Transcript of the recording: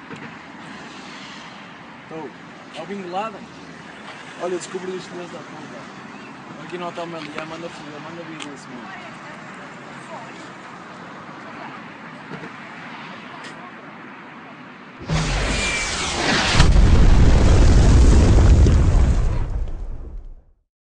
Estou. É o Bin Laden? Olha, descobri isto desde há pouco. Aqui no Hotel Meliá, manda foder, manda vir esse mundo.